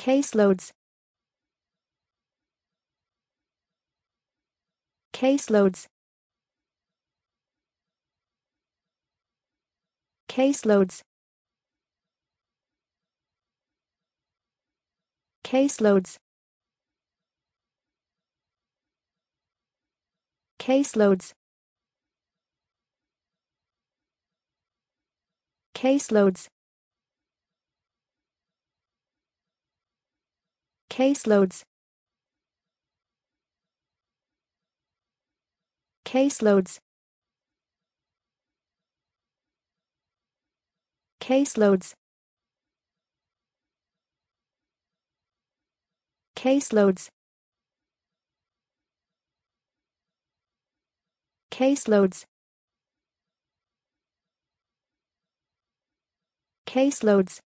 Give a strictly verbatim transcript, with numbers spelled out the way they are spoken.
Caseloads. Caseloads. Caseloads. Caseloads. Caseloads. Caseloads. Caseloads. Caseloads. Caseloads. Caseloads. Caseloads. Caseloads.